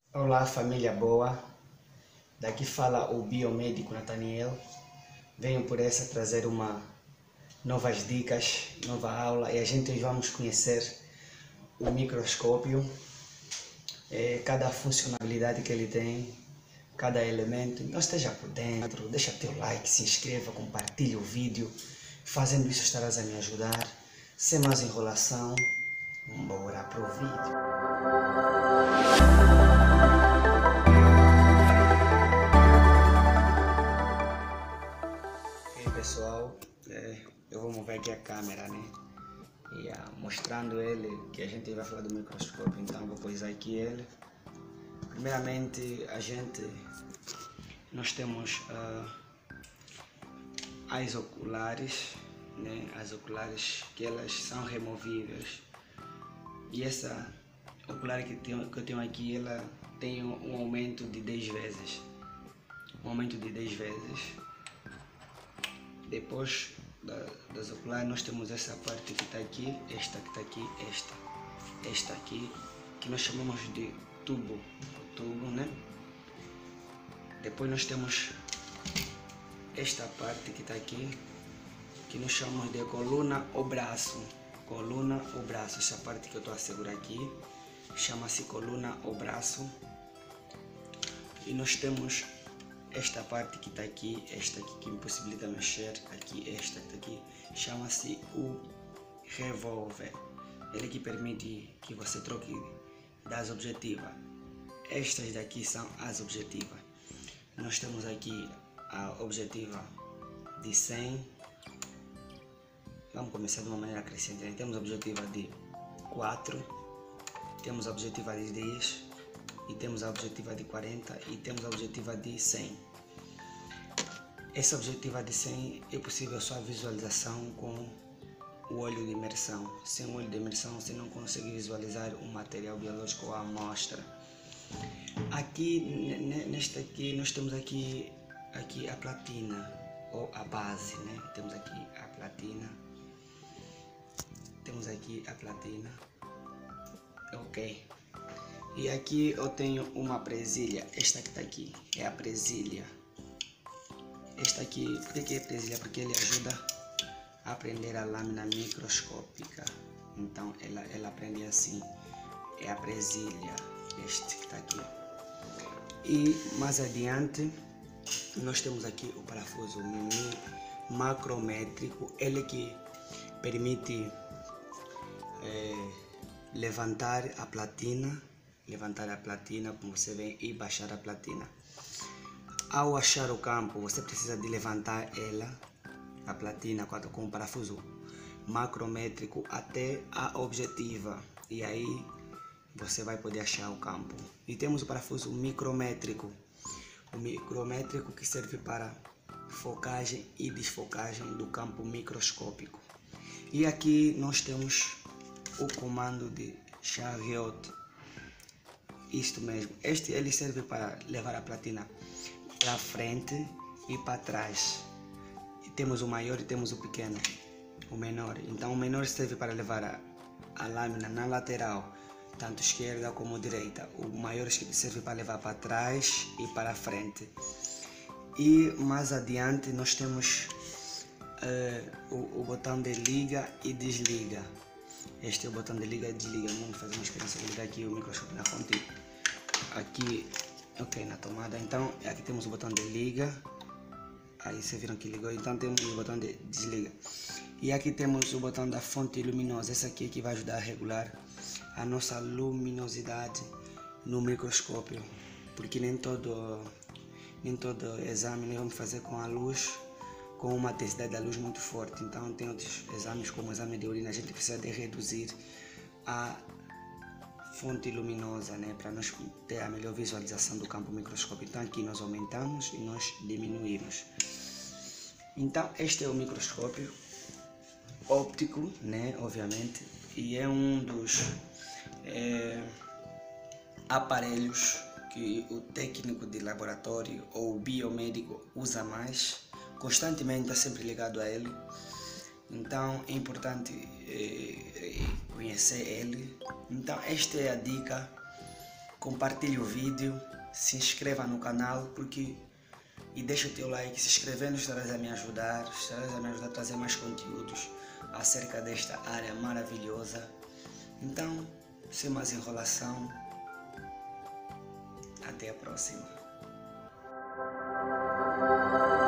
Olá, família boa. Daqui fala o biomédico Nathaniel. Venho por essa trazer novas dicas, nova aula, e a gente hoje vamos conhecer o microscópio, cada funcionalidade que ele tem, cada elemento. Então esteja por dentro, deixa teu like, se inscreva, compartilhe o vídeo. Fazendo isso estarás a me ajudar. Sem mais enrolação, bora pro vídeo. Pessoal, eu vou mover aqui a câmera, né? E mostrando ele, que a gente vai falar do microscópio, então vou pôr aqui ele. Primeiramente, nós temos as oculares, né? As oculares que elas são removíveis. E essa ocular que eu tenho aqui, ela tem um aumento de 10 vezes. Um aumento de 10 vezes. Depois das oculares nós temos essa parte que está aqui, esta que está aqui, esta aqui, que nós chamamos de tubo, né? Depois nós temos esta parte que está aqui, que nós chamamos de coluna ou braço. Coluna ou braço, essa parte que eu estou a segurar aqui, chama-se coluna ou braço. E nós temos esta parte que está aqui, esta aqui que impossibilita mexer, aqui, esta que está aqui, chama-se o revólver. Ele que permite que você troque das objetivas. Estas daqui são as objetivas. Nós temos aqui a objetiva de 100. Vamos começar de uma maneira crescente. Temos a objetiva de 4, temos a objetiva de 10, e temos a objetiva de 40 e temos a objetiva de 100. Essa objetiva de 100 é possível só a visualização com o olho de imersão. Sem o olho de imersão você não consegue visualizar o material biológico ou a amostra. Aqui, nesta aqui, nós temos aqui a platina ou a base, né? Temos aqui a platina. Temos aqui a platina. Ok. E aqui eu tenho uma presilha, esta que está aqui, é a presilha. Esta aqui, por que é presilha? Porque ele ajuda a prender a lâmina microscópica. Então ela prende assim, é a presilha, este que está aqui. E mais adiante, nós temos aqui o parafuso macrométrico, ele que permite levantar a platina, como você vê, e baixar a platina. Ao achar o campo, você precisa de levantar a platina, com o parafuso macrométrico até a objetiva, e aí você vai poder achar o campo. E temos o parafuso micrométrico, que serve para focagem e desfocagem do campo microscópico. E aqui nós temos o comando de Chariot. Isto mesmo, ele serve para levar a platina para frente e para trás. E temos o maior e temos o pequeno, o menor. Então o menor serve para levar a lâmina na lateral, tanto esquerda como direita. O maior serve para levar para trás e para frente. E mais adiante nós temos o botão de liga e desliga. Este é o botão de liga e desliga. Vamos fazer uma experiência de ligar aqui o microscópio na fonte. Aqui, ok, na tomada. Então aqui temos o botão de liga. Aí vocês viram que ligou. Então temos o botão de desliga. E aqui temos o botão da fonte luminosa. Essa aqui que vai ajudar a regular a nossa luminosidade no microscópio. Porque nem todo exame nós vamos fazer com a luz, com uma intensidade da luz muito forte. Então tem outros exames, como o exame de urina, a gente precisa de reduzir a fonte luminosa, né, para nós ter a melhor visualização do campo microscópico. Então aqui nós aumentamos e nós diminuímos. Então este é o microscópio óptico, né, obviamente, e é um dos aparelhos que o técnico de laboratório ou o biomédico usa mais. Constantemente está sempre ligado a ele. Então é importante conhecer ele. Então esta é a dica compartilhe o vídeo, se inscreva no canal e deixa o teu like. Se inscrevendo estarás a me ajudar a trazer mais conteúdos acerca desta área maravilhosa. Então, sem mais enrolação, até a próxima.